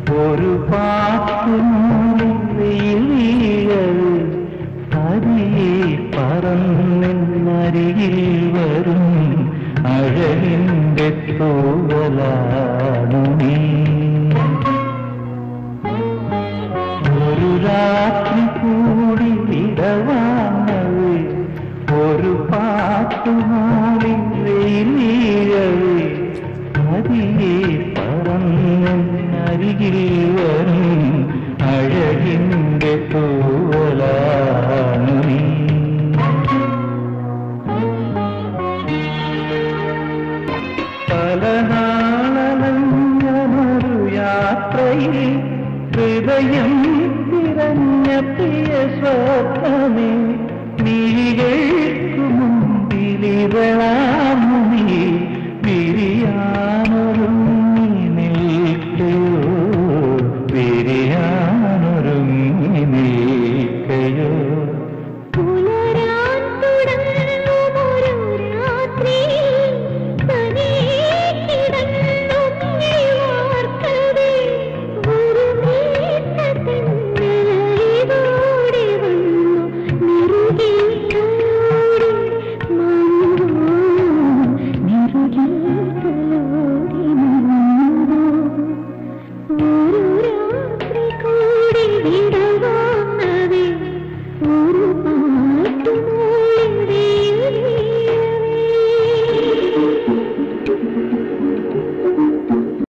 ഒരു പാട്ടുമൂളിൽ പതിയെ പറന്നരികിൽ വരും അഴകിന്റെ തൂവലാണു നീ. ഒരു രാത്രി കൂടി വിടവാങ്ങവേ ഒരു പാട്ടുമൂളിൽ പതിയെ പറന്നരികിൽ വരും അഴകിന്റെ തൂവലാണു നീ. പല നാളലഞ്ഞൊരു യാത്രയിൽ ഹൃദയം തിരഞ്ഞ പ്രിയ സ്വപ്നമേ മിഴികൾക്കു മുമ്പിലിരളാമു നീ വിരിയാ